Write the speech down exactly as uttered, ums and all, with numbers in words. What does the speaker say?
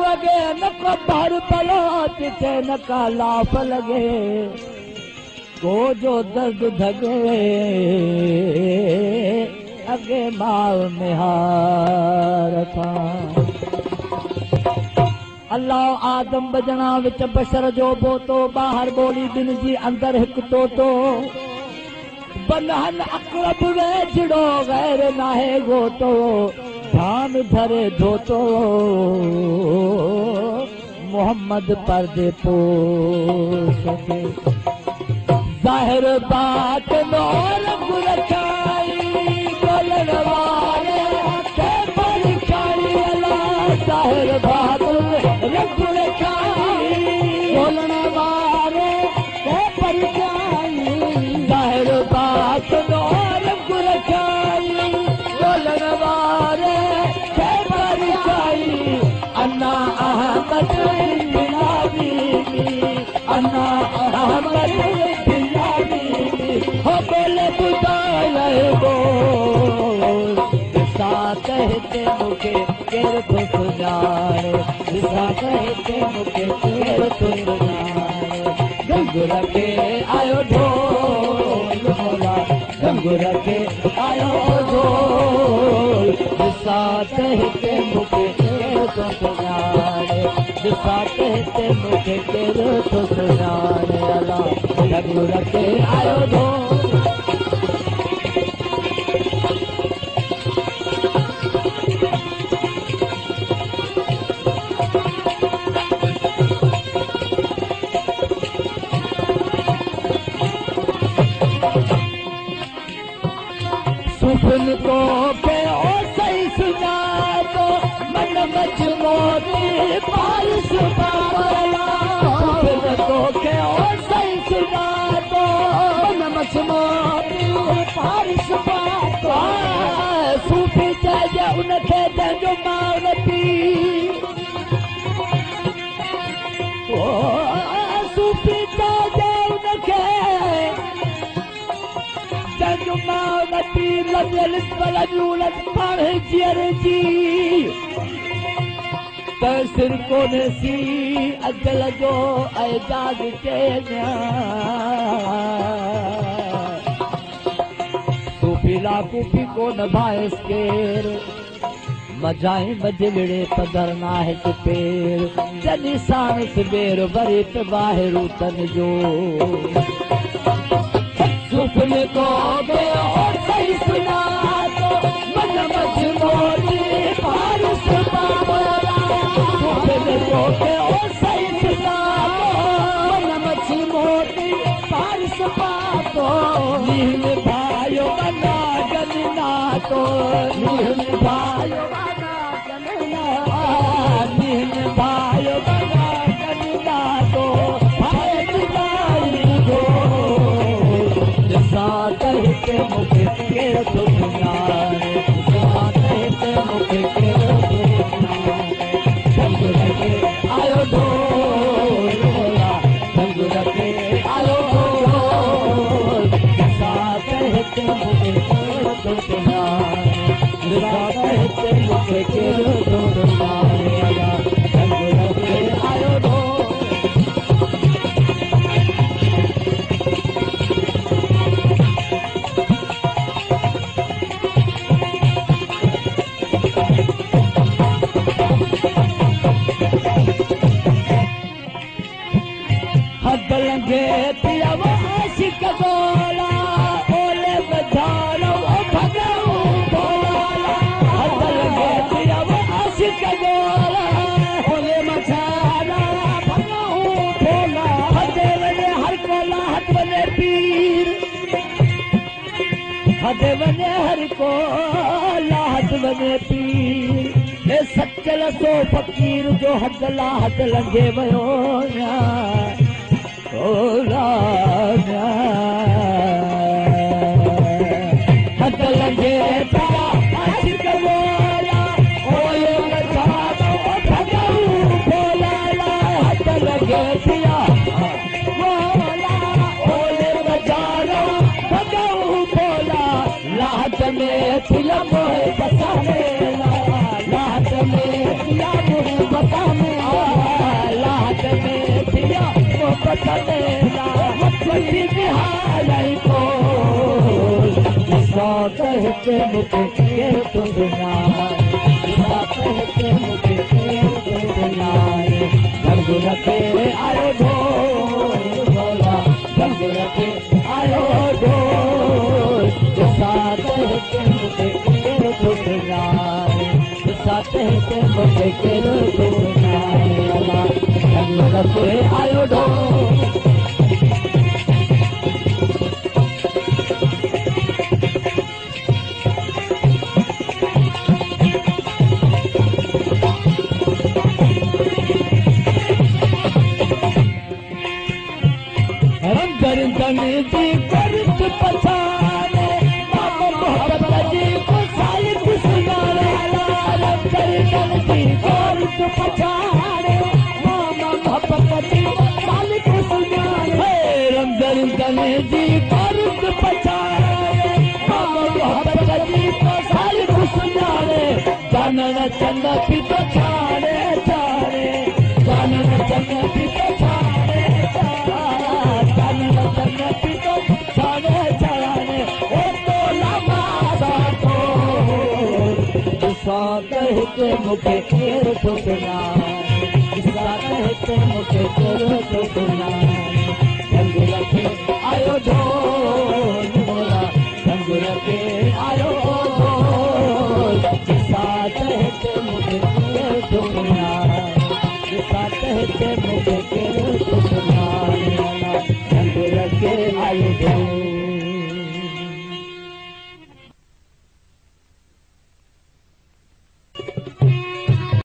लगे न को भर पलात थे न का लाफ लगे को जो दर्द धगे अगे माल में हार था अल्लाह आदम बजना विच बशर जो बोतो बाहर बोली दिन जी अंदर हिक तोतो बनहन अकरब वेझड़ो गैर नाहे गोतो धान धरे धोतो मोहम्मद पर्दे पोस के ज़ाहिर बात नूर गुरचाई बोलन वाले के परचाई अल्लाह ज़ाहिर बात गुरचाई बोलन वाले के परचाई ज़ाहिर बात नूर गुरचाई बोलन वाले के परचाई अन्ना अहमद बिलावी अन्ना अहमद हो बोले बुदाए बोल दिशा कहते मुखे केर तो सुनारे दिशा कहते मुखे केर तो सुनारे गंगुर के आयो ढोल बोला गंगुर के आयो ढोल दिशा कहते मुखे केर तो सुनारे दिशा कहते मुखे केर तो सुनारे अल्लाह गंगुर के आयो ढोल सुफन को के ओ सही सुना तो मन मच मोती बारिश पावला सुफन को के ओ सही सुना तो मन मच मोती बारिश पावला सूफी चए उनखे जंहिंजो मावती ओ सूफी चए उनखे मावती लॻियल पलजूलत पाण जीअर जी त सिर कोन्हे सी अजल जो एजाज़ चइजां सूफी लाकूफी कोन भाइस केर मजाई मजलिड़े पदर नाहे पेर जॾहिं साण सबेर वरी त ॿाहिरि तन जो सुफन को गयो सही सुना तो मन मच मोती बारिश पावला सुफन को गयो सही सुना तो मन मच मोती बारिश पातो नील भायो बना गनना तो नील भायो बना गनना नील भायो बना गनना तो भाई जुदाई जो कहते मुखे केर तो सुनारे कहते मुखे केर तो सुनारे गंगुर के आयो ढोल बोला गंगुर के आयो ढोल कहते मुखे केर तो सुनारे कहते मुखे केर तो सुनारे गंगुर के आयो ढोल लंघे पिया आशिक बोला ओले बधारो भगऊ बोला हद लंघे पिया आशिक बोला ओले मछारा भगऊ बोला हदे वने हर कोला हद वने पीर हदे वने हर कोला हद वने पीर हे सच्चल सो फकीर जो हद ला हद लंघे वयो हद लंघे पिया आशिक बोला ओले बधारो भगऊ बोला हद लंघे पिया बोला ओले बधारो भगऊ बोला लाहत में पिया मोहे बसा में लाहत में पिया मोहे बसा में साथ हिते मूंखे केरु थो सुञाणे साथ हिते मूंखे केरु थो सुञाणे रंग रखे आयो ढोल भोला रंग रखे आयो ढोल साथ हिते मूंखे केरु थो सुञाणे साथ हिते मूंखे केरु थो सुञाणे रंग रखे आयो ढोल जी कर्ज पछाणे मोहब्बत जी सालिक सुञाणे जी कर्ज पछाणे मोहब्बत जी सालिक सुञाणे रमज़न जी कर्ज पछाणे मोहब्बत जी सालिक सुञाणे जानन चंद पी तो छाणे छाणे जानन चंद पी तो छाणे साथ हिते मूंखे केरु थो सुञाणे साथ हिते मूंखे केरु थो सुञाणे रंग रखे आयो ढोल भोला रंग रखे आयो ढोल साथ